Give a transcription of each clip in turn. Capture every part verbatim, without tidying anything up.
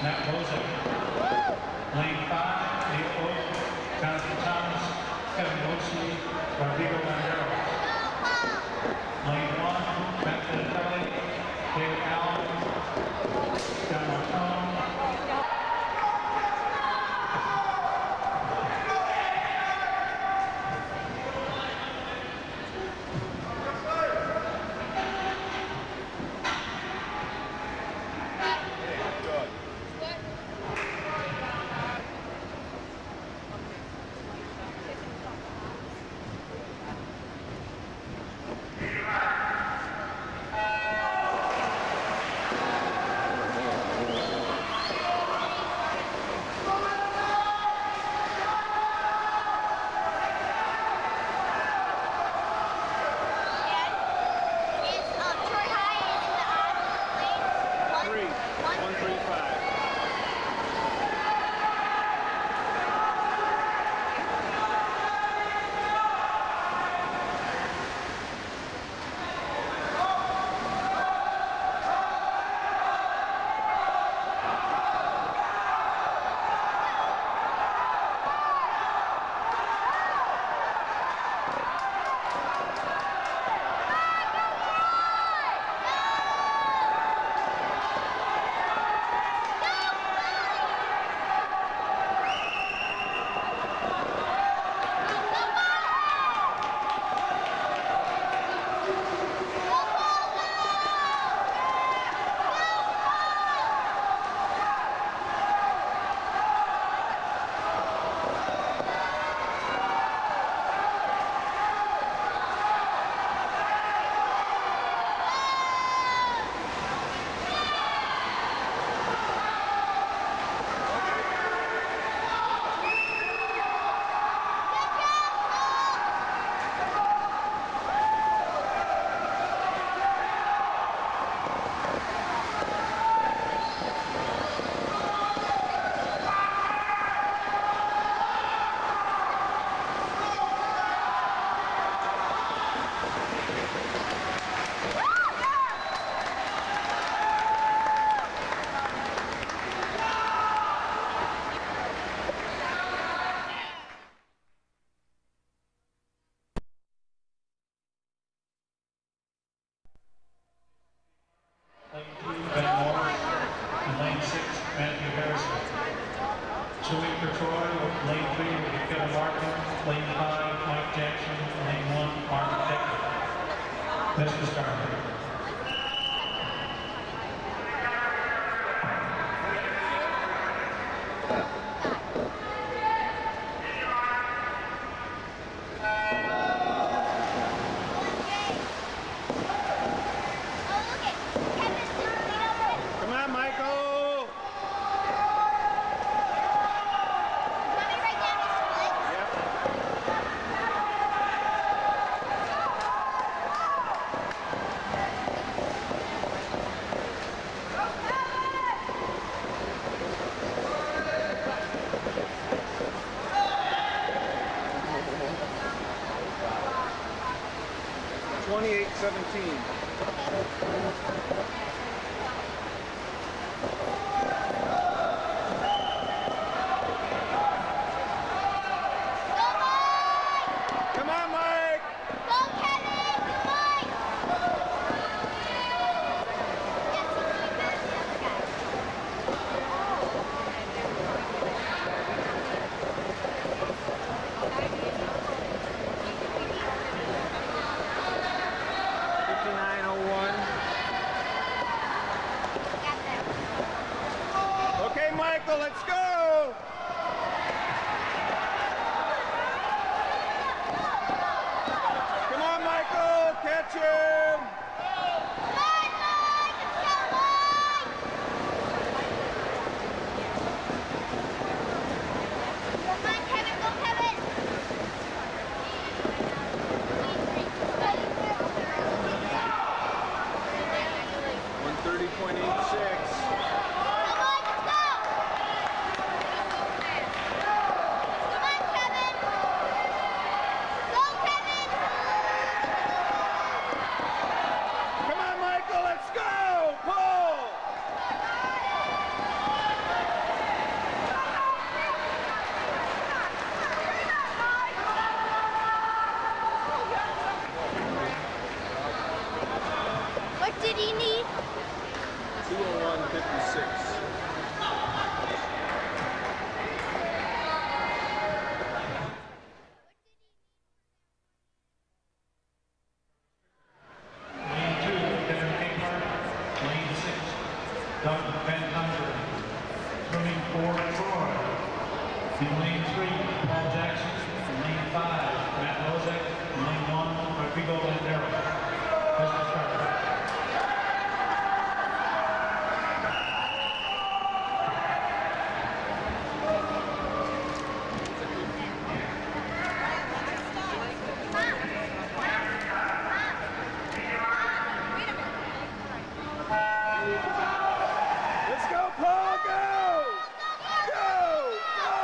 Matt Bozo. Lane five, Neil Oak, Jonathan Thomas, Kevin Mosley, Rodrigo Landeros. Lane one, Matt Vinatelli, David Allen, John Martone. Lane two, Ben Moore, and lane six, Matthew Harrison. Swimming for Troy, lane three, Kevin Martin, lane five, Mike Jackson, lane one, Mark Decker. Mister Starter. twenty-eight seventeen. Come on, Mike! Go, Kevin! Come on! fifty-nine oh one. Okay, Michael, let's go! Come on, Michael, catch him! one thirty point eight six. Come on, Michael, let's go! Pull! fifty-six. Lane two, Kevin Capehart. Lane six, Doug Van Hunter. Swimming for Troy. In lane three, Paul Jackson. In lane five, Matt Lozek. In lane one, Rodrigo Landero. Mister Starter. Let's go, Paul, go! Go! Go!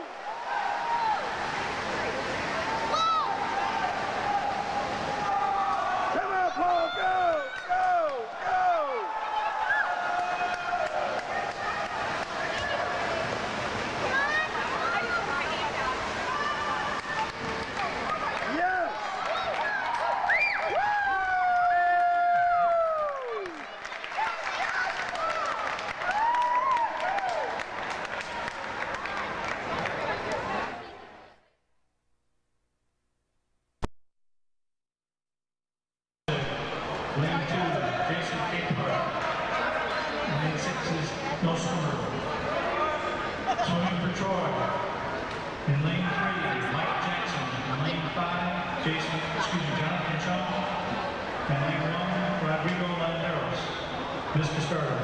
Come on, Paul, go! Go! Go! Yes! Lane two, Jason Capehart. Lane six is No Swimmer. Swimming for Troy. In lane three, Mike Jackson. In lane five, Jason, excuse me, Jonathan Shaw. And lane one, Rodrigo Landeros. Mister Starter.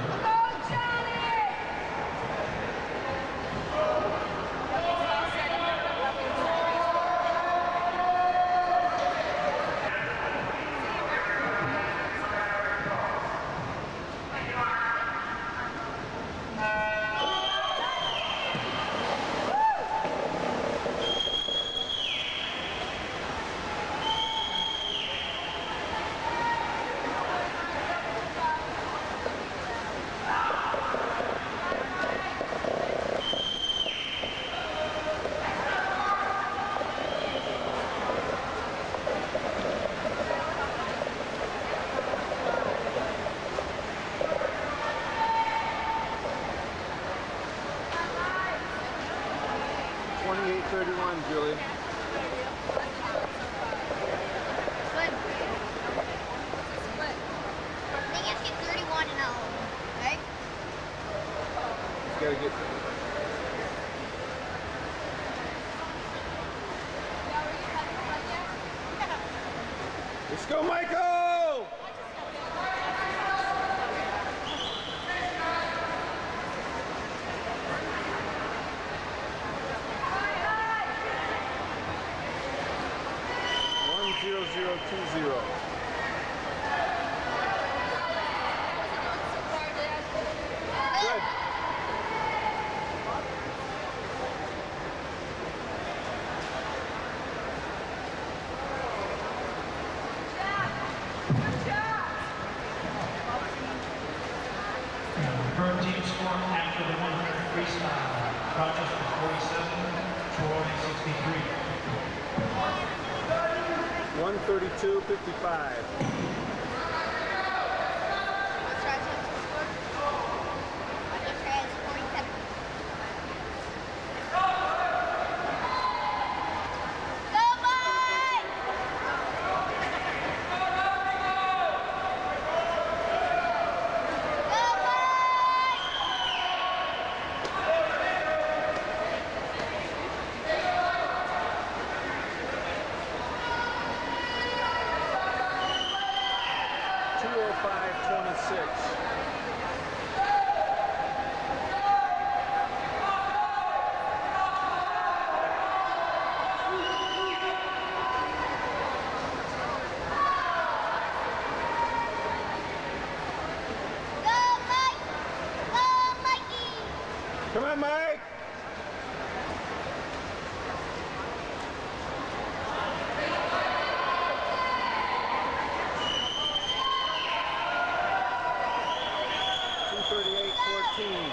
twenty-eight thirty-one, Julie. thirty-one and oh, right? Just gotta get. Let's go, Michael! One zero zero two zero. Good. Current team score after the one hundred freestyle. Rochester forty-seven, Troy sixty-three. one thirty-two fifty-five. What's Rochester's score? Rochester has forty-seven. Go, Mike! Go, two oh five twenty-six. Go, Mike! Go, Mikey! Come on, Mike! two thirty-eight fourteen.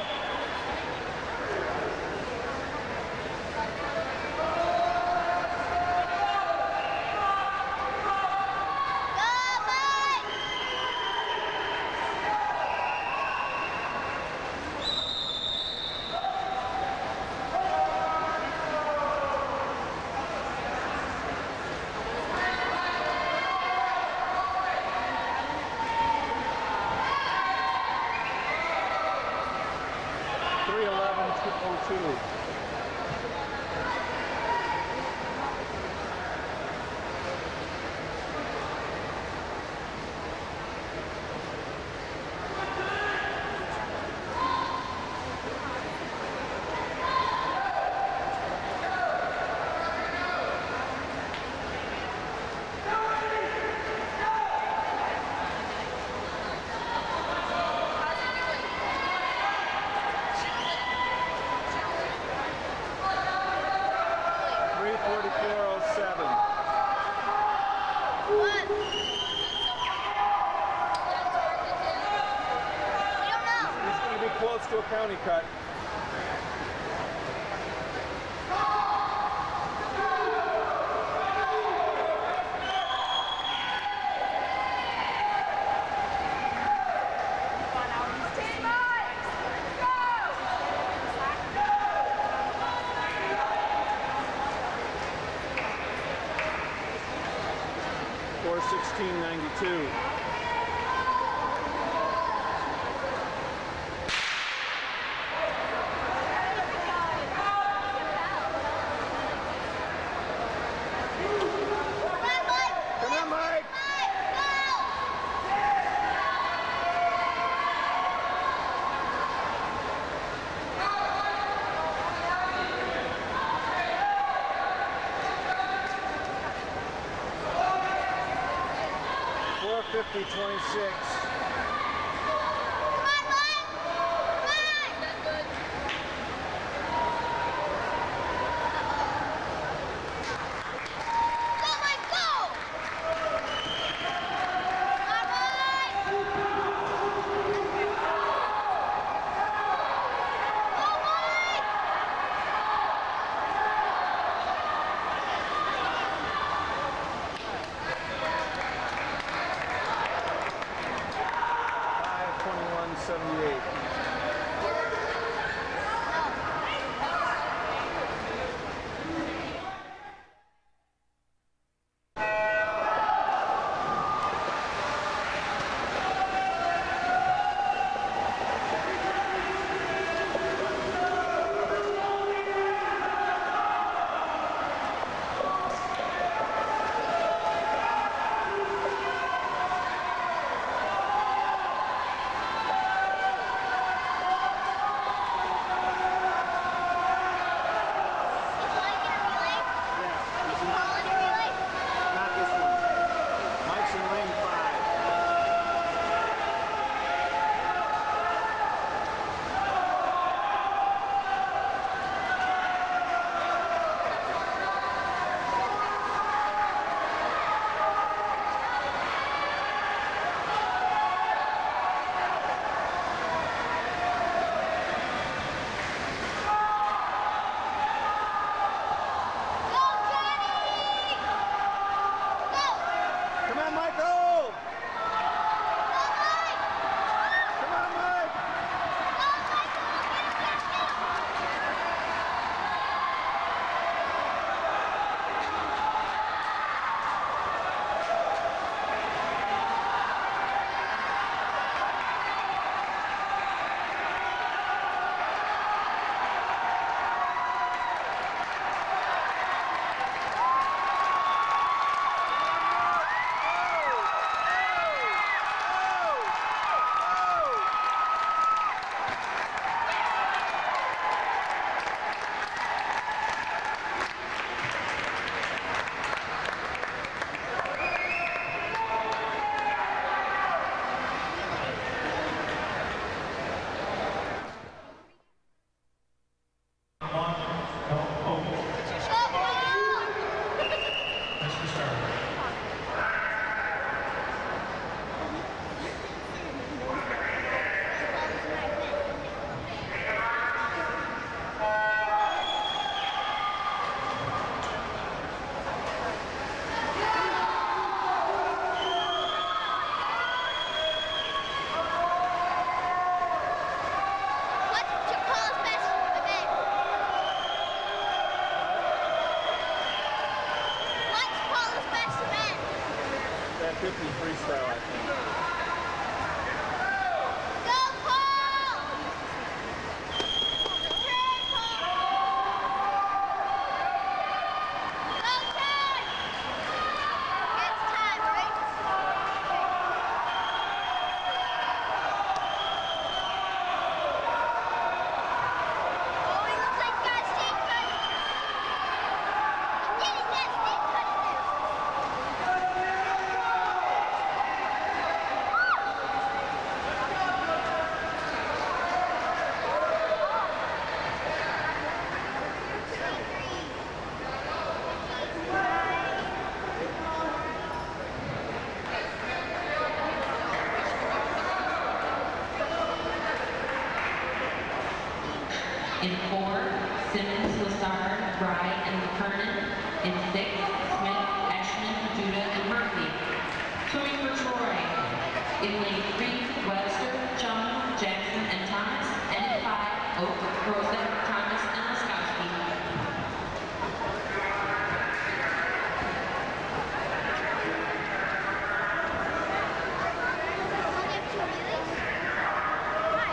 Go, Mike! three eleven oh two. Close to a county cut. four sixteen ninety-two. fifty twenty-six. seventy-eight. fifty freestyle, I think. Go, Paul! In four, Simmons, Lazard, Rye, and McKernan. In six, Smith, Ashman, Judah, and Murphy. Swimming for Troy. In lane three, Webster, Chung, Jackson, and Thomas. And in five, Oak, Rosette, Thomas, and Laskowski. Only have two relays? Why?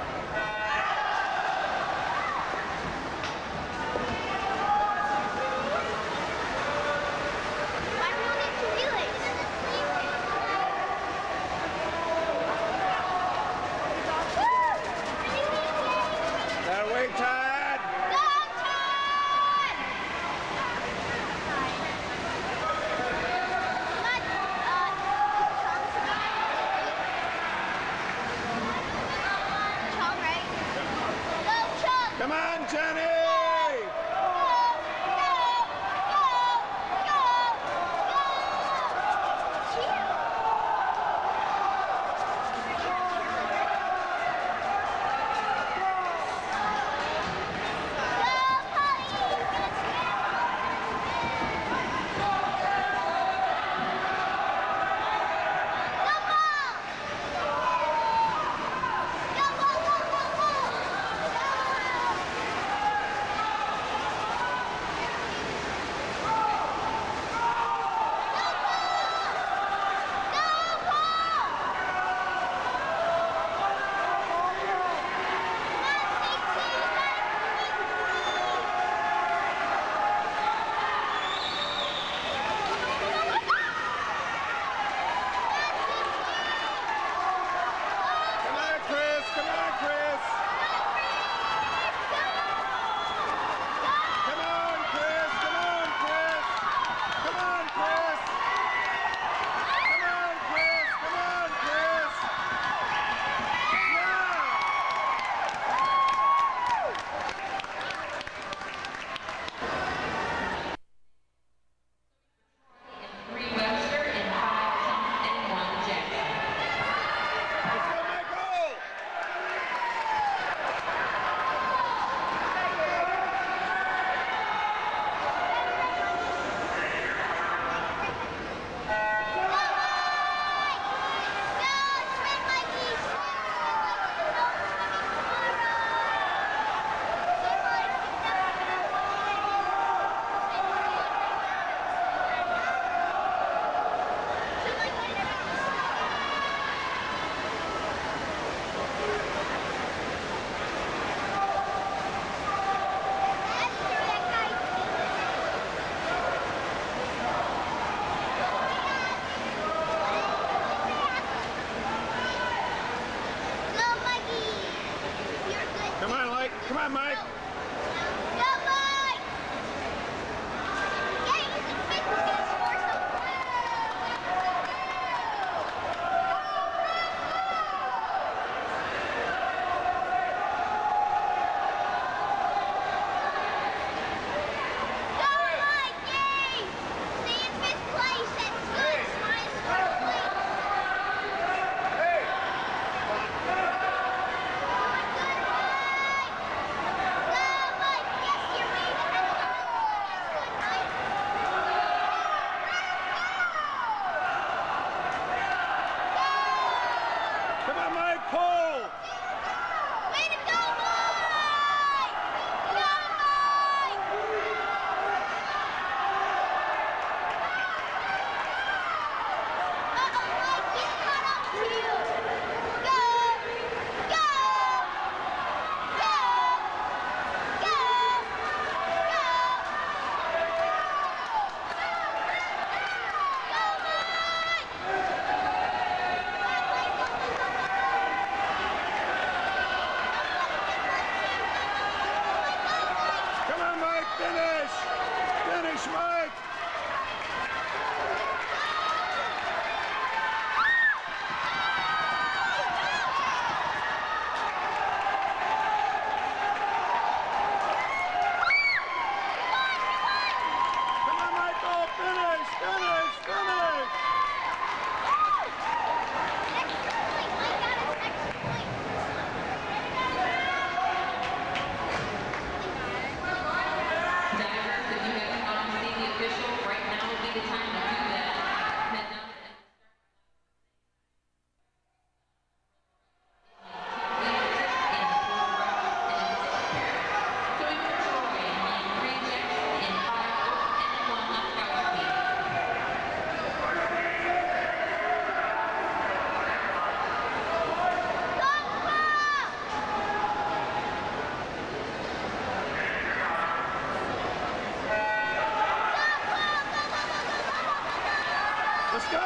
Why do we only have two relays? That wait time. Go time! But, uh, Chong, right? Go, Chong! Come on, Johnny.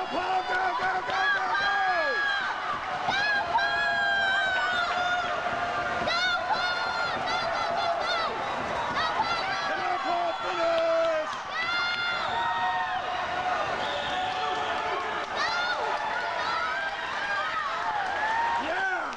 Paul, go, go, go, go, go! Come on, Paul, finish! Yeah!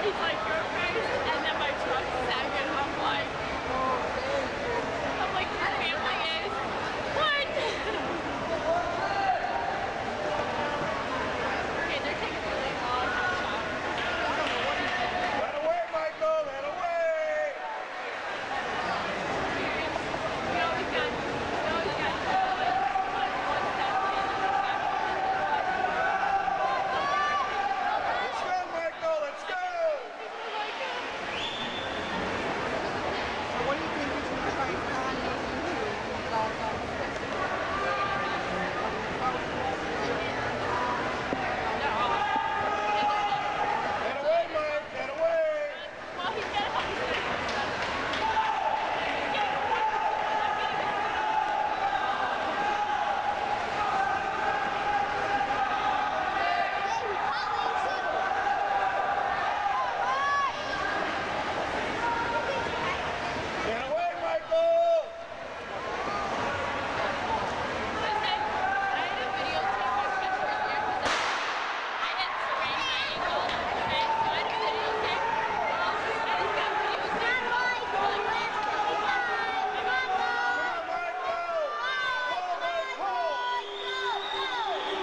he's like, your face, and then my truck second. I'm like, I'm like, your family is what? Okay, they're taking really long shot. That away, Michael, that away! We always got, we always got like one step in. Let's go, Michael, let's go! So what do you think he's going to try and find you with all that? That away, Mike, that away! Well, he's got to help me. That away, Michael! Come on, Michael! Go, Michael!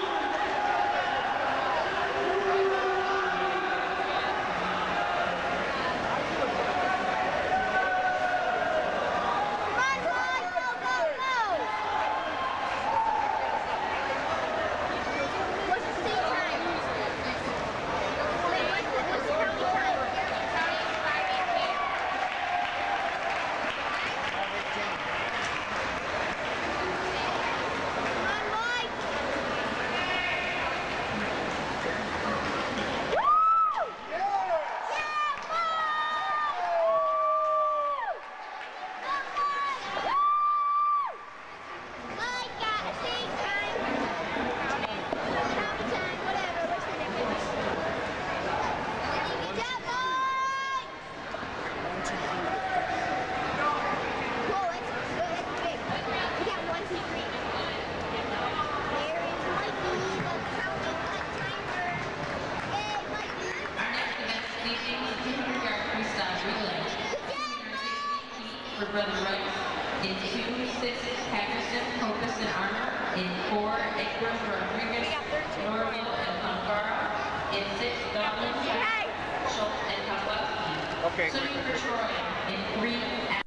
Our next event this evening is two hundred yard freestyle relay. For Brother Rice. In two, six, Patterson, Hopus, and Armour. In four, Akron, Rodriguez, Norville, and Pongara. In six, Dublin, Schultz, and Kozlowski. Okay. Swimming for Troy. In three,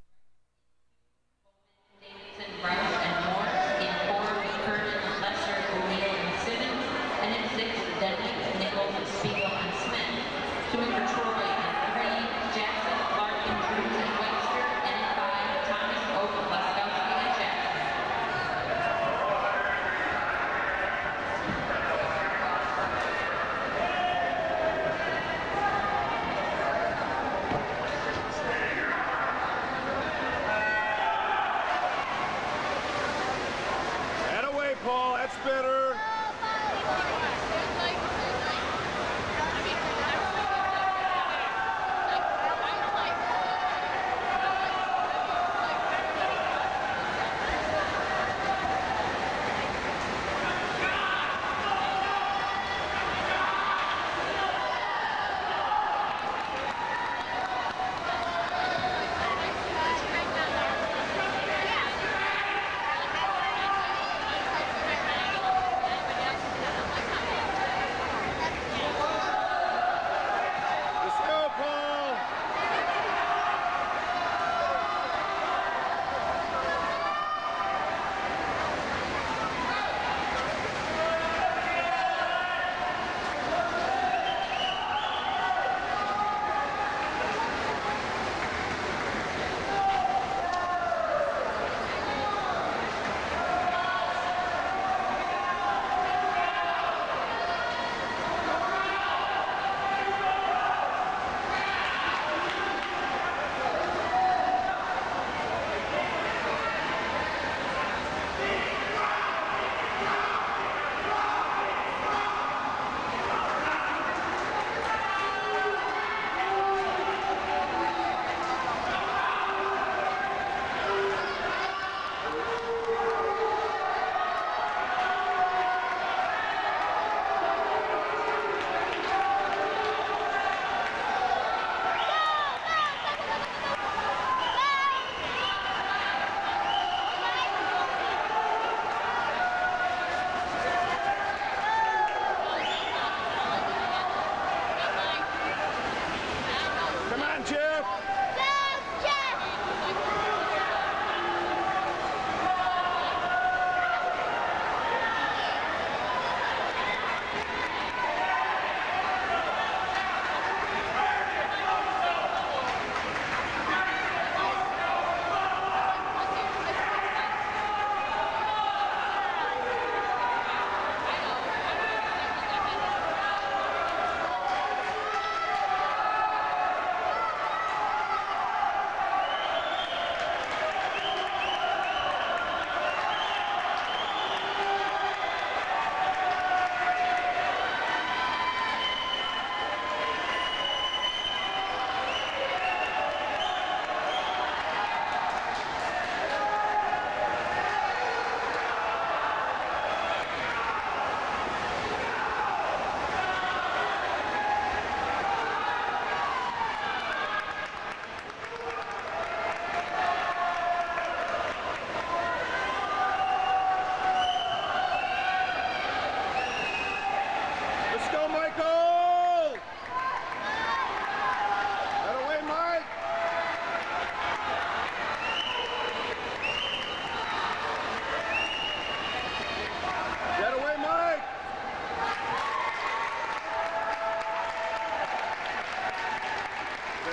Davidson, Rice, and Moore. In four, Curtin, Lesser, O'Neill, and Simmons. And in six, Denley, Nichols, Spiegel, and Smith. Swimming for Troy. In three, Jackson, Larkin, Drews, and Webster. And in five, Thomas, Oak, Laskowski, and Jackson.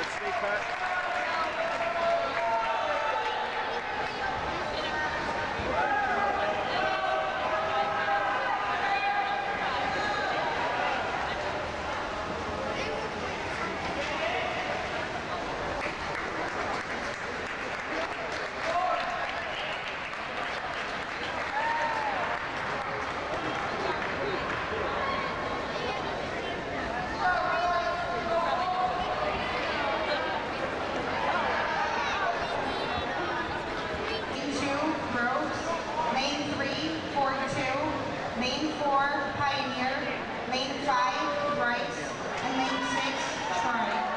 Stay cut. Lane two, Groves. Lane three, forty-two. Lane four, Pioneer. Lane five, Rice. And lane six, Troy.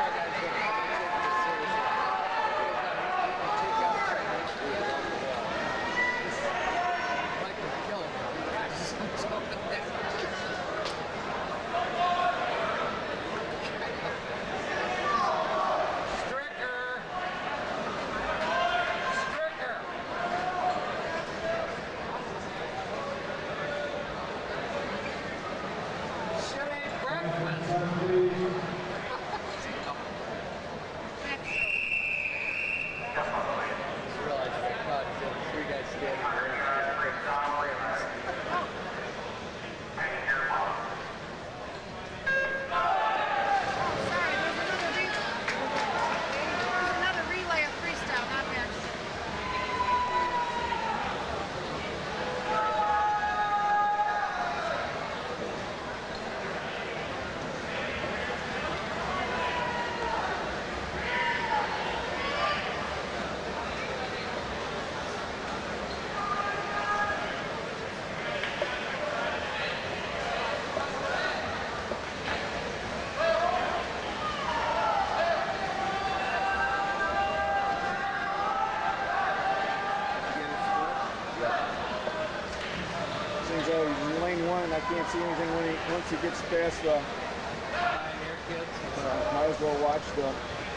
Seems though he's in lane one, I can't see anything when he, once he gets past the Pioneer kids. uh, might as well watch the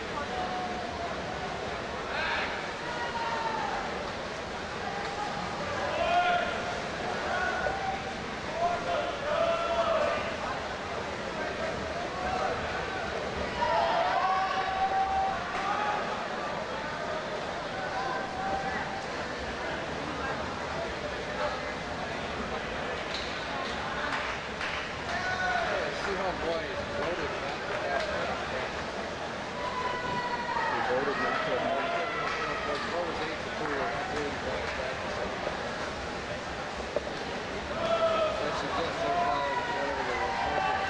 See how boys voted not to have that. he voted not to have. Like, what was eight to two, we're not doing that practice. That should just so follow whatever they were hoping.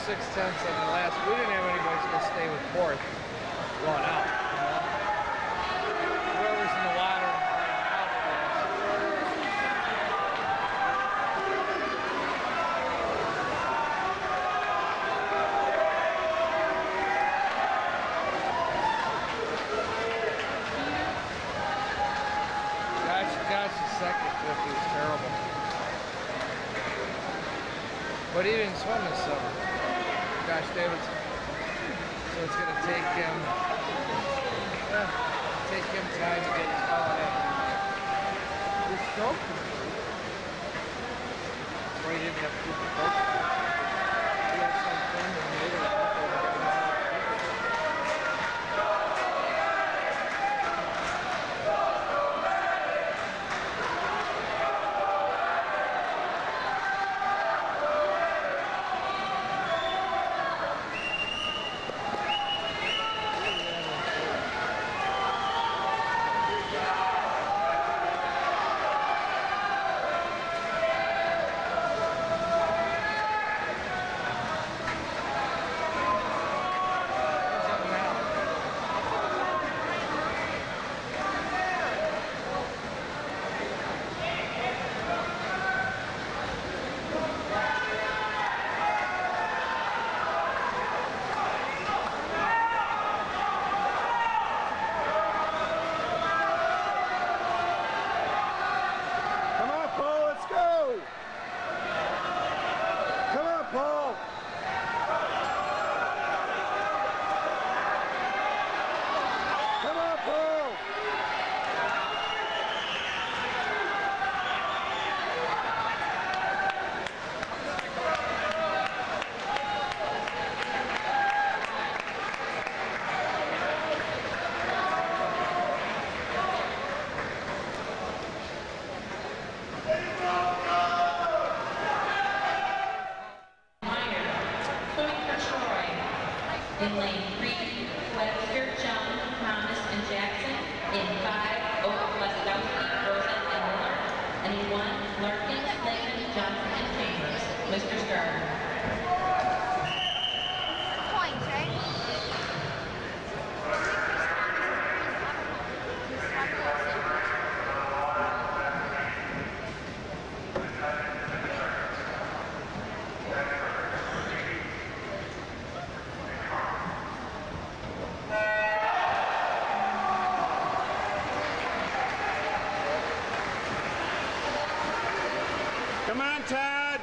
six tenths on the last. We didn't have anybody who's going to stay with fourth going out. You know? Whoever's in the water and playing out fast. Gosh, gosh, the second fifty was terrible. But he didn't swim this summer. Josh Davidson. So it's going to take him, yeah, take him time to get his ball in. He's stoked. That's why he didn't have to do the coach. He had some fun and made it up and got him out. In lane three, Webster, Chung, Thomas, and Jackson. In five, Oak, Leskowski, Rosen, and Miller. And in one, Larkin, Slayton, Johnson, and Chambers. Mister Starr. Points, right? Come on, Todd.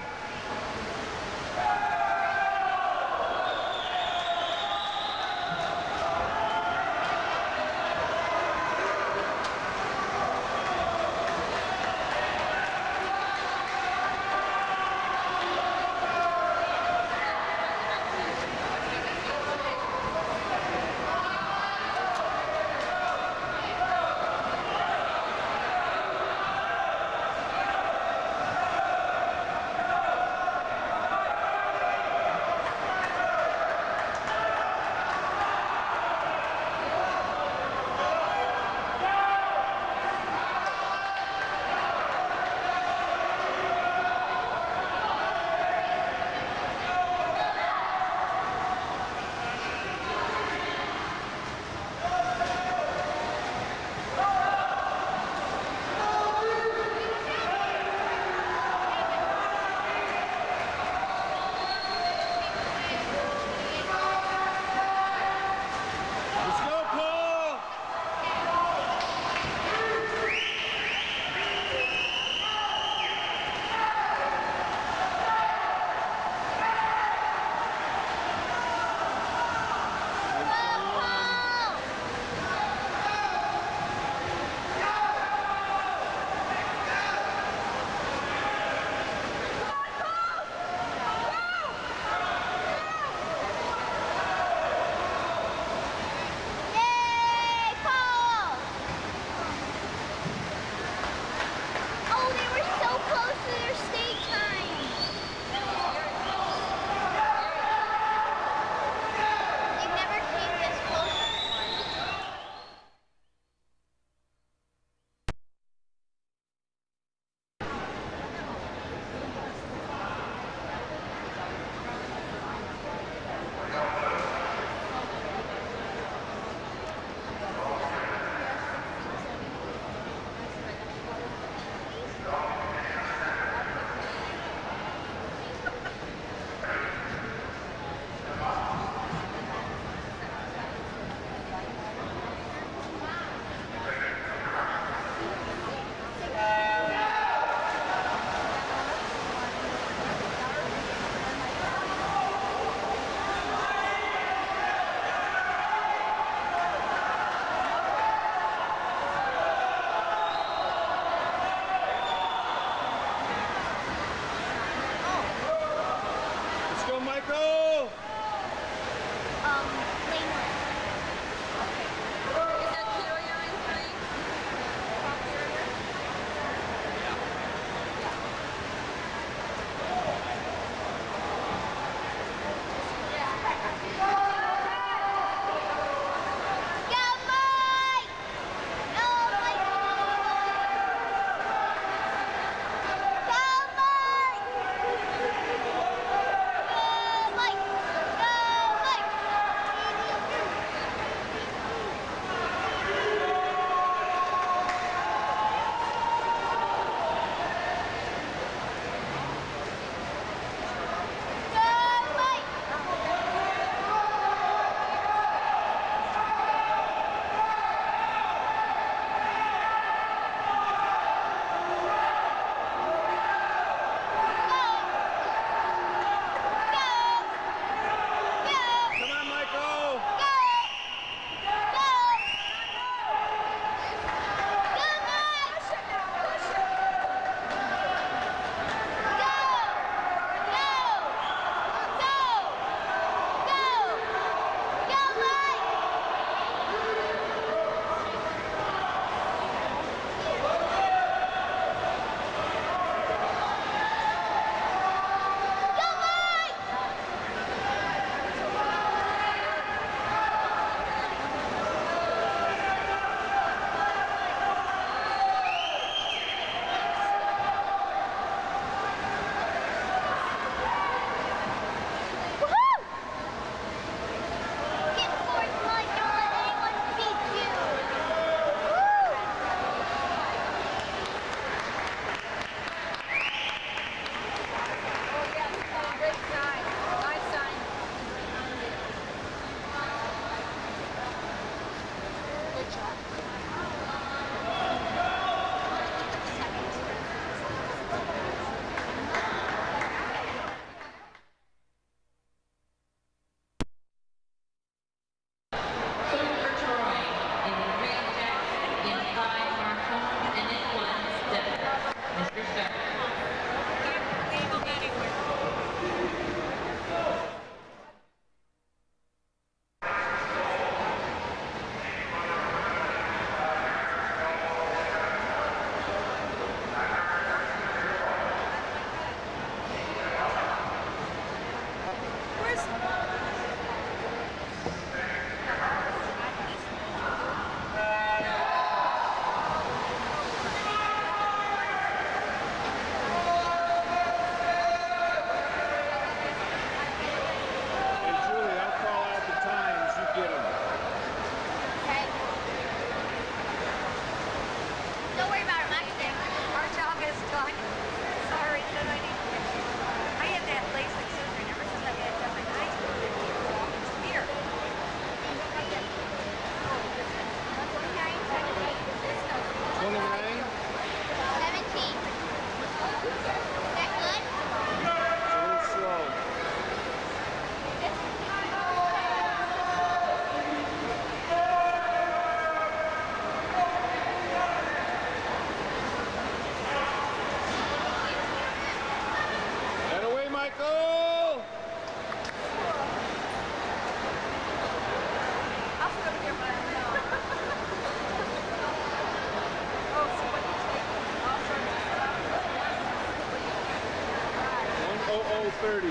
oh thirty.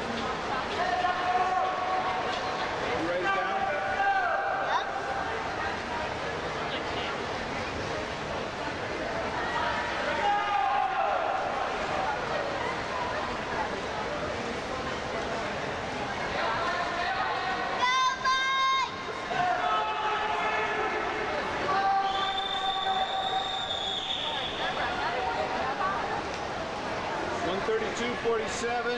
You write it down? one thirty-two forty-seven.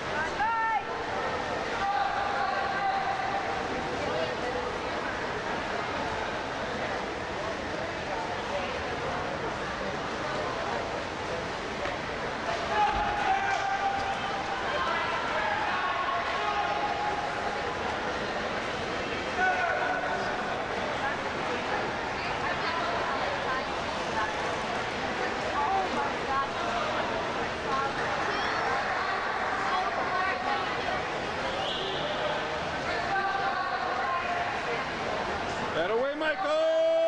That away, Michael!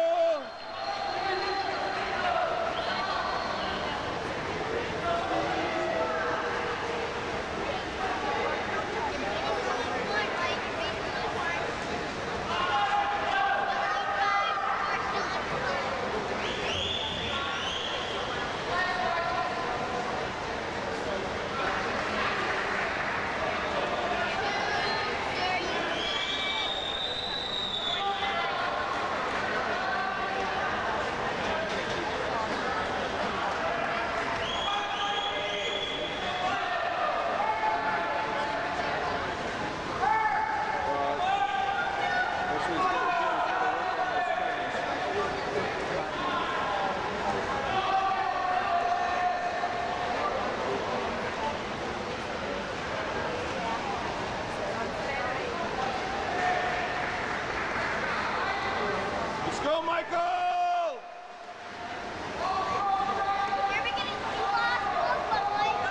Let's go, Michael! You're beginning to lost both my legs.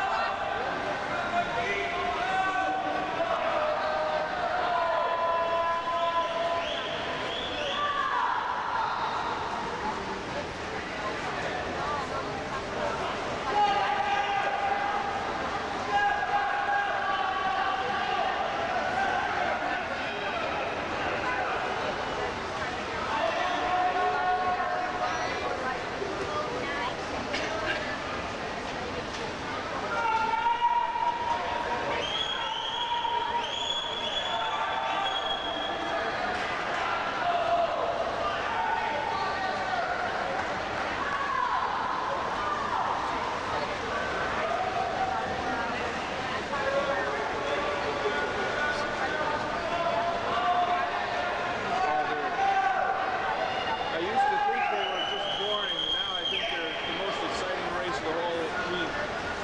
I used to think they were just boring, and now I think they're the most exciting race of the whole week.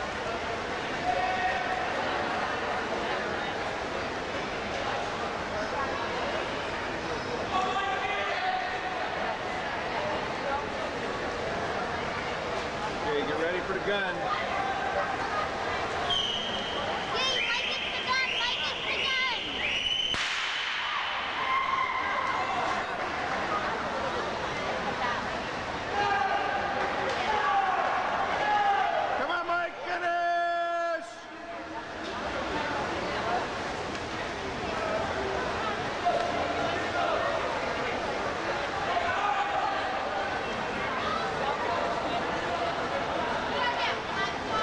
Okay, get ready for the gun. Yay, Mike gets the gun, Mike gets the gun. Come on, Mike, finish! Come on,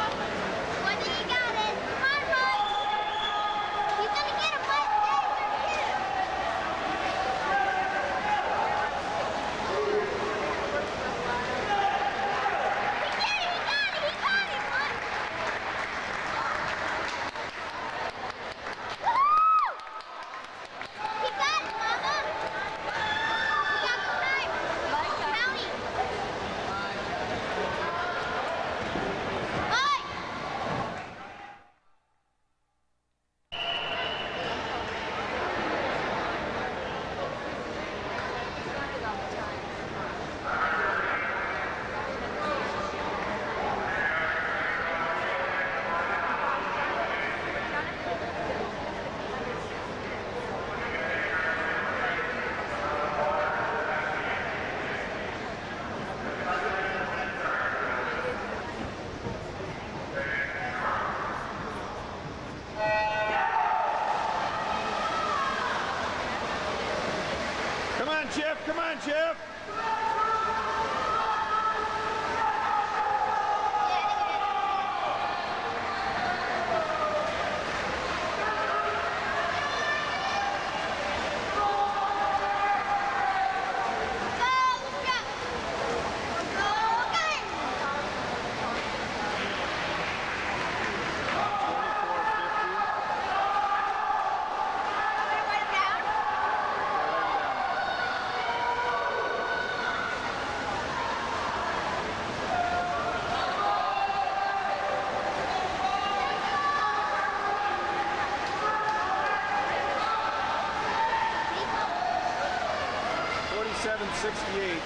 Jeff, come on, Jeff. forty-seven sixty-eight.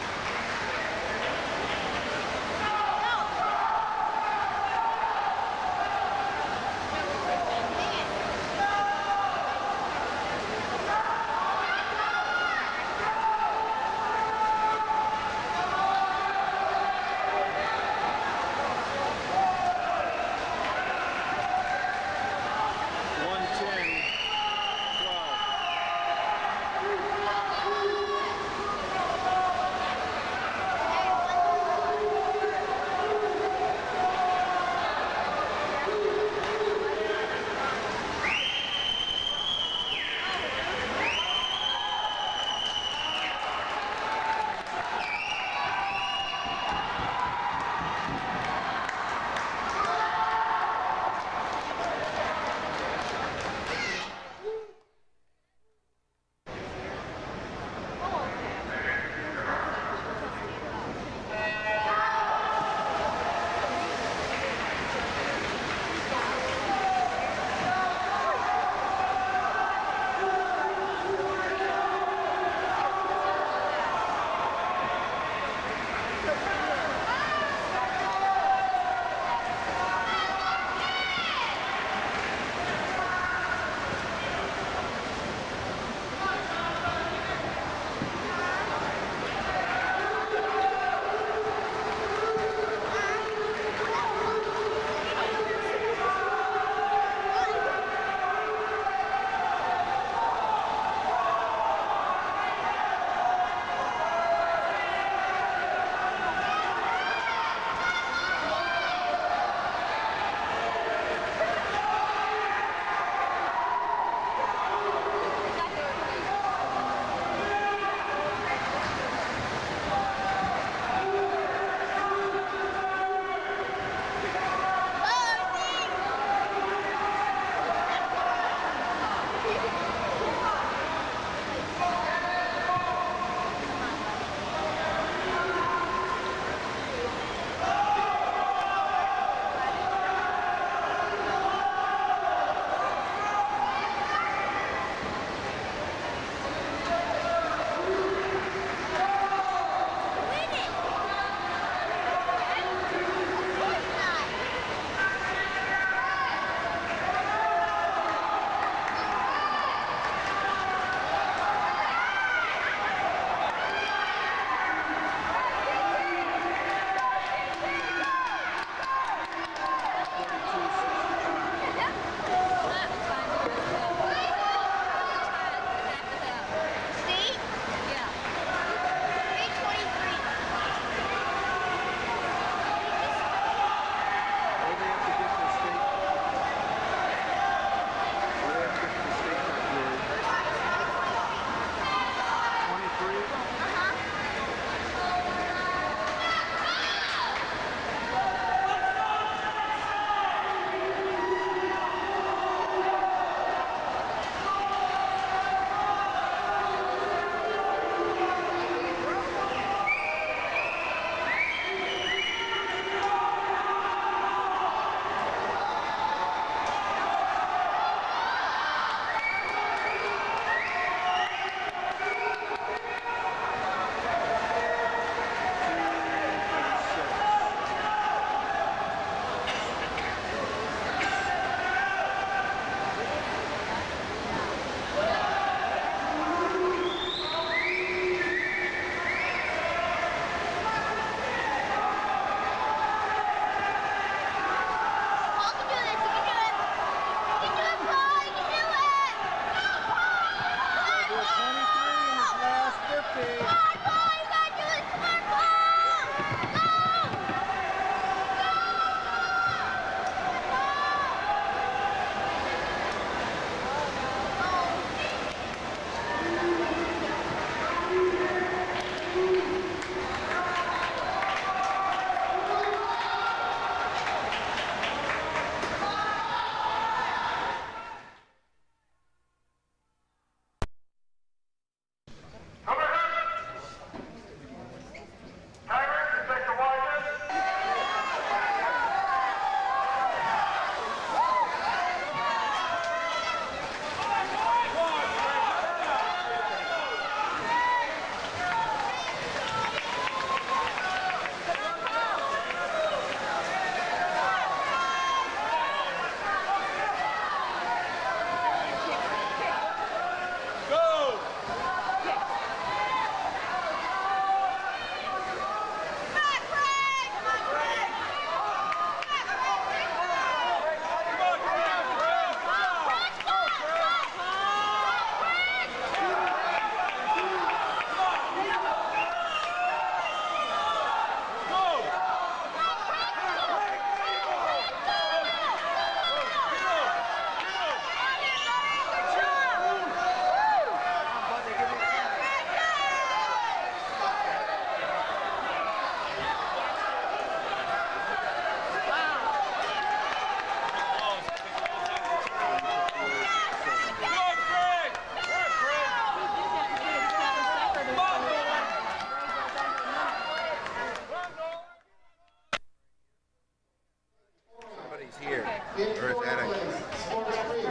Here. In fourth place, Sports Creek.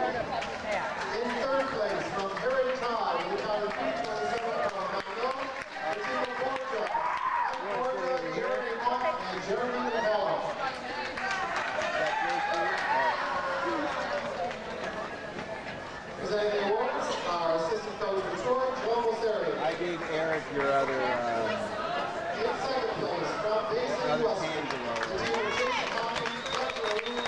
In third place, from Harry Todd, we got a three twenty-seven from Mando, the team of Borja. Borja, Jeremy Hall, and Jeremy Hall. Presenting the awards, our assistant coach for Troy, Joe Moseri. I gave Eric your other, uh, In second place, from Basin other U S A, D'Angelo. the team of Jason Hawkins, Fletcher O'Neill,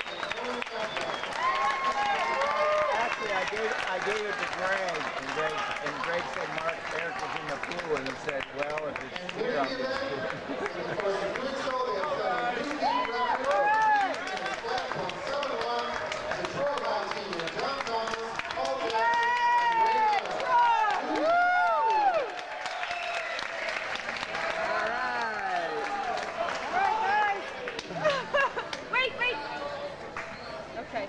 Actually, I gave I gave it to Greg, and Greg and Greg said Mark Eric was in the pool, and he said, well, if it's here, I'll just do it. For some good show, they have set a new team record of three minutes flat point seven one. The Troy High team of John Thomas, Paul Jackson, and Ray Miller. All right. All right, guys. Wait, wait. Okay.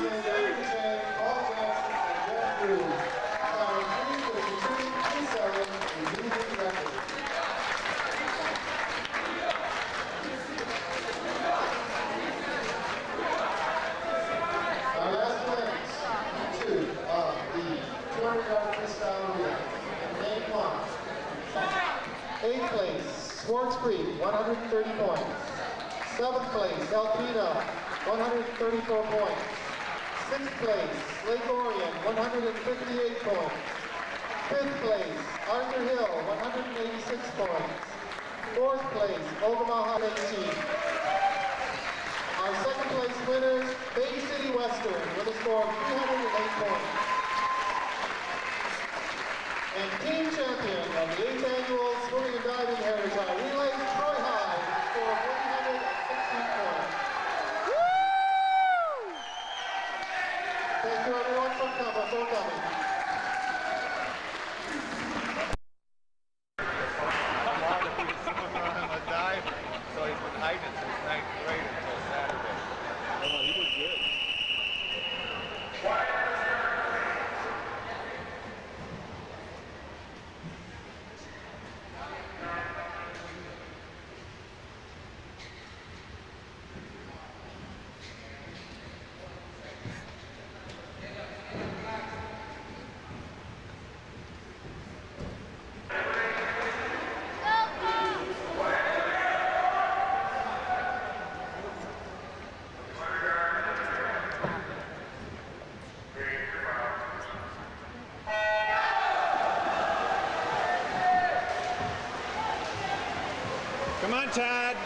Smith, Andrew Chang, Paul Jackson, and Jeff Cruz. Power three fifty-two twenty-seven, a losing record. Our last event, two of the two hundred yard freestyle relay. Name one. Eighth place, Swartz Creek, one hundred thirty points. Seventh place, Alpena, one hundred thirty-four points. Sixth place, Lake Orion, one hundred fifty-eight points. Fifth place, Arthur Hill, one hundred eighty-six points. Fourth place, Ogemaha eighteen. Our second place winners, Bay City Western, with a score of three hundred eight points. And team champion of the eighth annual Swimming and Diving Heritage Relay, Troy High, with a score of one hundred sixteen points. Thank you everyone for coming. For coming. I'm on to be a swimmer and a diver, so he's been hiding since ninth grade until Saturday. Oh, he was good. Come on, Todd.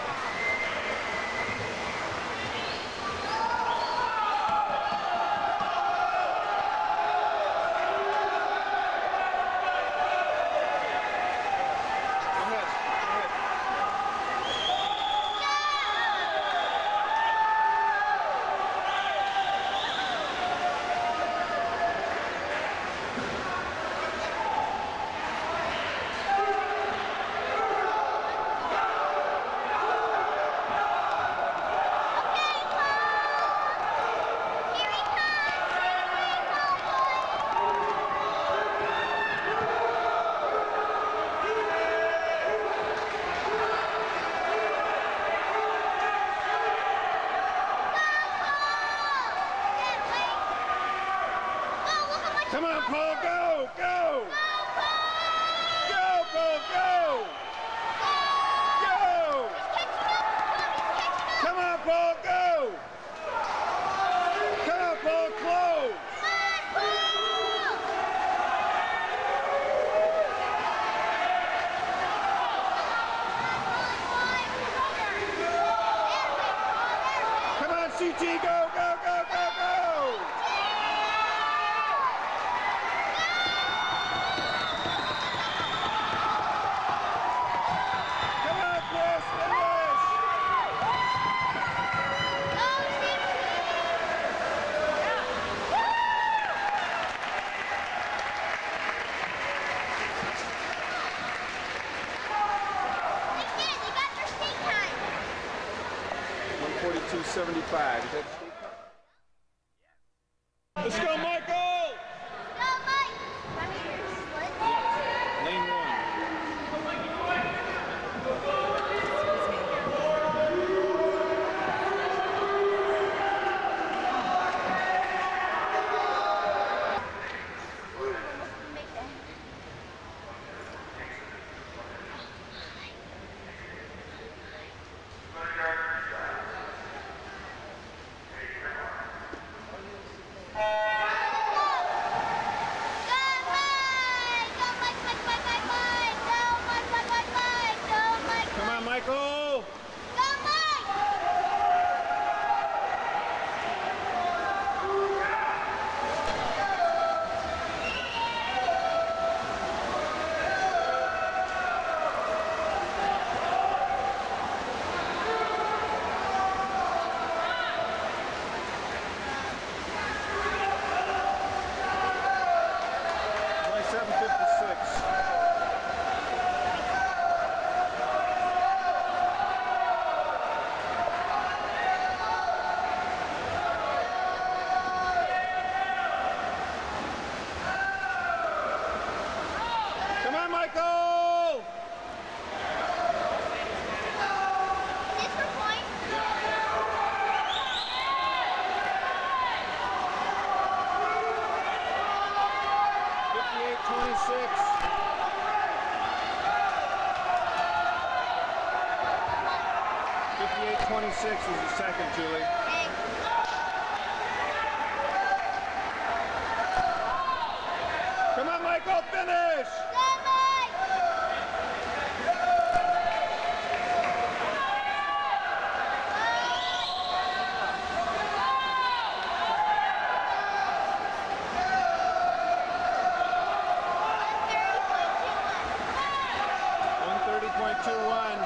Come on, Paul, go, go! Go, Paul, go! Go! Come on, Paul, go! Come on, Paul, close! Come on, C T, go, go, go, go, go! one forty-two seventy-five. Is that state time? Let's go, Michael! Go, Mike! Lane one. six was the second, Julie. Come on, Michael, finish! one thirty point two one.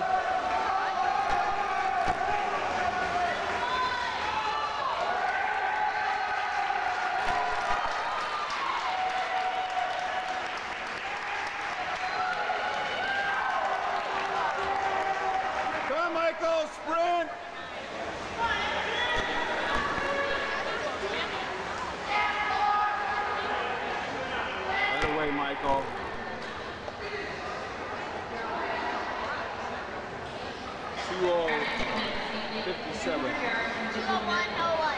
Michael, sprint! Right away, Michael. two oh fifty-seven. No one, no one.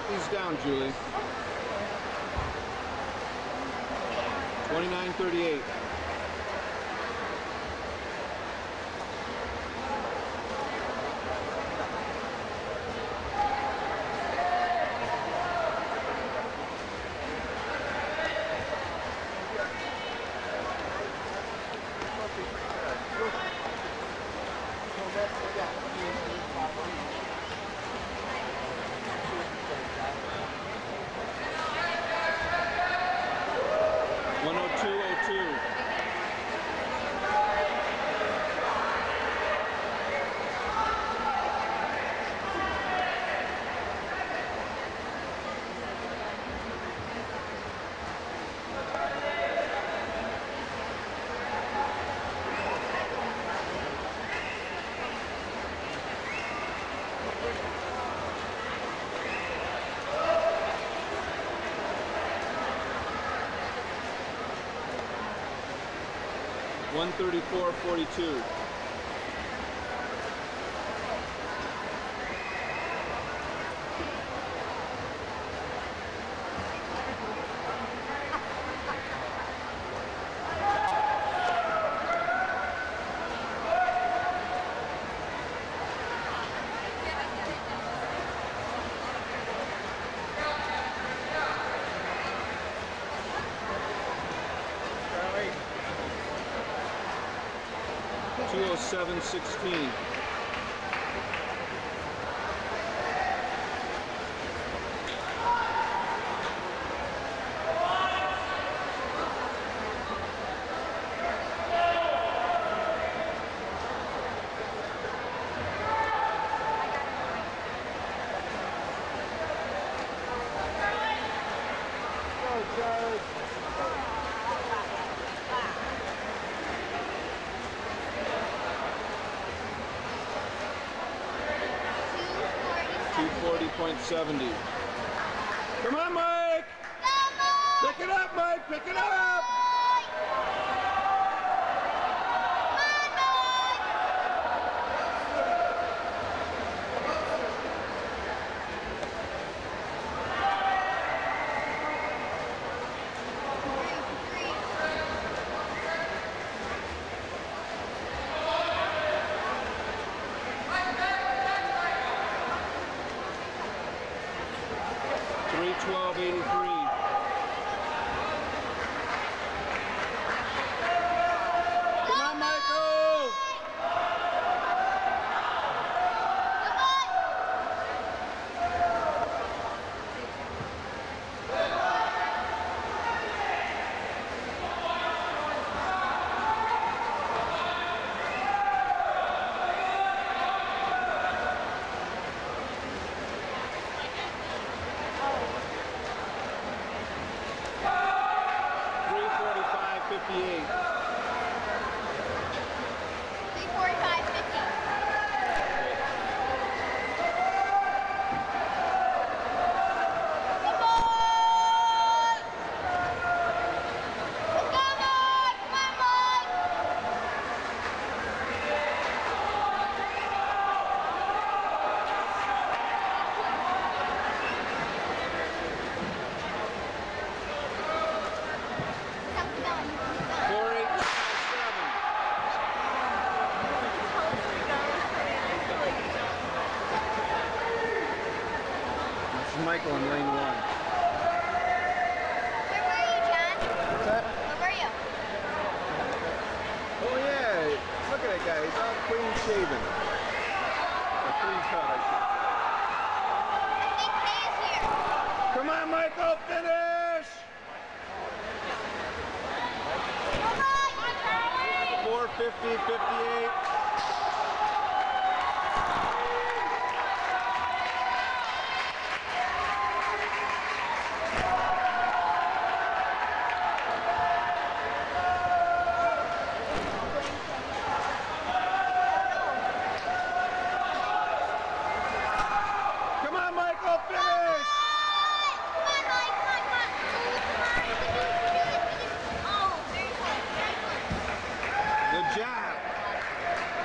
write these down, Julie. twenty-nine thirty-eight. one oh two oh two. one thirty-four forty-two. two oh seven sixteen. two forty point seven oh. Come on, Mike! Pick it up, Mike! Pick it up! three twelve eighty-three. Come on, Michael! fifty-eight. three forty-five fifty. Come on! Come on! Come on! four eight seven. This is Michael in lane one. Where were you, John? What's that? Where were you? Oh yeah, look at that guy. He's all clean shaven. Or clean cut, I should I think Kay's here. say. Come on, Michael, finish! Come on, Charlie! four fifty fifty-eight. Come on, Michael, finish! Come on, Mike, come on, come on. Oh, very good, very good. Good job.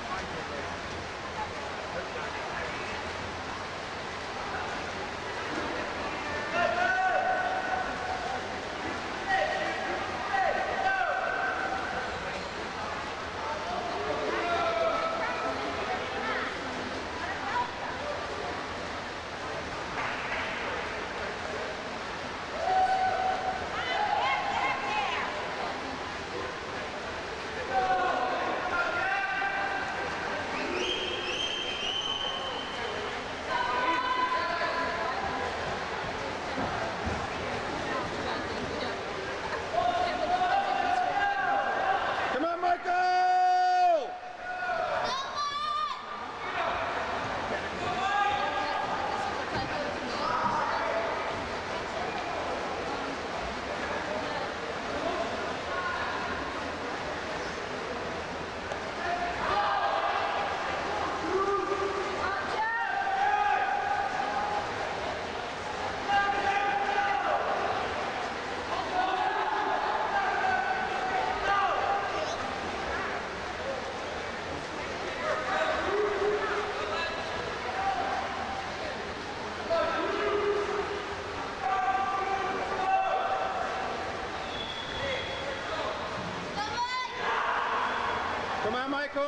Come on, Michael!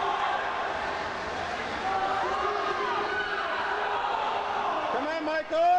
Michael!